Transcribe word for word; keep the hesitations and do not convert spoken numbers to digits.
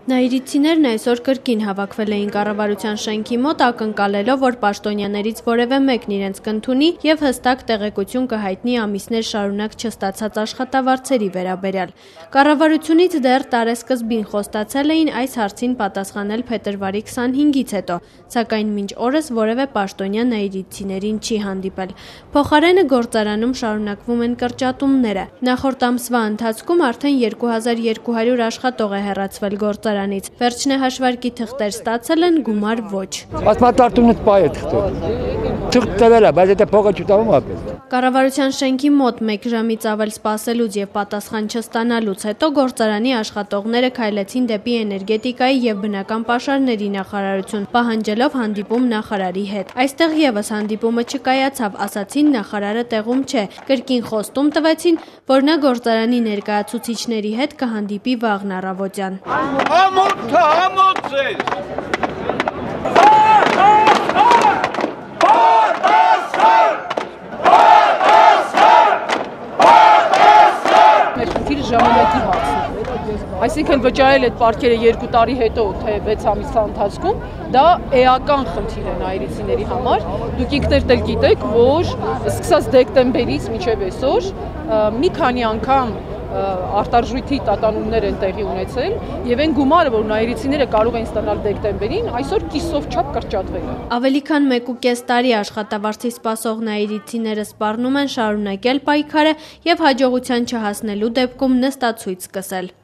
Նաիրիցիներն այսօր կրկին հավաքվել էին կառավարության շենքի մոտ, ակնկալելով, որ պաշտոնյաներից որևէ մեկն իրենց կընդունի եւ հստակ տեղեկություն կհայտնի ամիսներ շարունակ չստացած աշխատավարձերի վերաբերյալ։ Կառավարությունից դեռ տարեսկզբին խոստացել էին այս հարցին պատասխանել փետրվարի քսանհինգից հետո, սակայն մինչ օրս որևէ պաշտոնյա նաիրիցիներին չի հանդիպել։ Փոխարենը գործարանում շարունակվում են կրճատումները։ Նախորդ ամսվա ընթացքում արդեն երկու հազար երկու հարյուր աշխատող է հեռացվել գործարանից։ Վերջնե հաշվարկի թղթեր ստացել են, գումար ոչ։ Կառավարության շենքի մոտ մեկ ժամից ավել սպասելուց եւ պատասխան չստանալուց հետո գործարանի աշխատողները քայլեցին դեպի էներգետիկայի եւ բնական պաշարների նախարարություն, պահանջելով հանդիպում նախարարի հետ։ Այստեղ եւս հանդիպումը չկայացավ, ասացին նախարարը տեղում չէ, կրկին խոստում տվեցին, որ նա գործարանի ներկայացուցիչների հետ կհանդիպի վաղն առավոտյան։ Ամոթը, ամոթ ժամանակի հարցն է, այսինքն վճարել այդ պարտքերը երկու տարի հետո, թե վեց ամիսվա ընթացքում, դա էական խնդիր է նաիրիցիների համար, դուք ինքներդ էլ գիտեք, որ սկսած դեկտեմբերից մինչև այսօր մի քանի անգամ արտարժույթի տատանումներ են տեղի ունեցել եւ այն գումարը, որ նաիրիցիները կարող են ստանալ դեկտեմբերին, այսօր կիսով չափ կրճատվել է։ Ավելի քան մեկ ու կես տարի աշխատավարձի սպասող նաիրիցիները սպառնում են շարունակել պայքարը եւ հաջողության չհասնելու դեպքում նստացույց սկսել։